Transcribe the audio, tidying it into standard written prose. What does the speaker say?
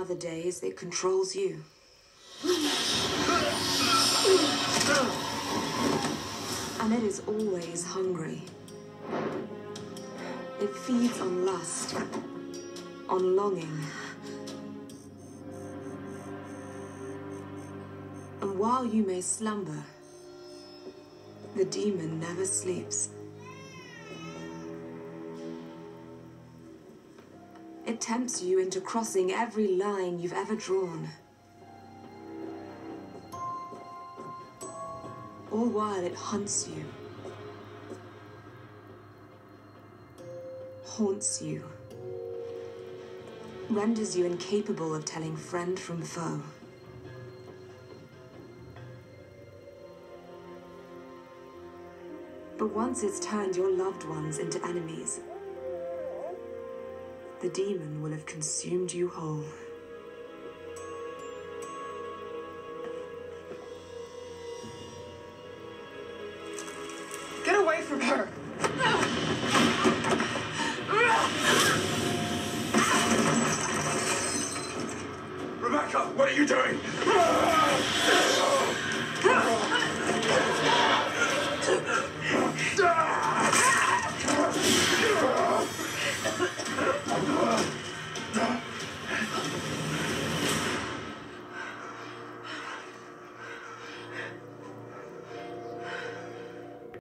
other days, it controls you. And it is always hungry. It feeds on lust, on longing. And while you may slumber, the demon never sleeps. It tempts you into crossing every line you've ever drawn. All while it hunts you, haunts you, renders you incapable of telling friend from foe. But once it's turned your loved ones into enemies, the demon will have consumed you whole. Get away from her! Rebecca, what are you doing?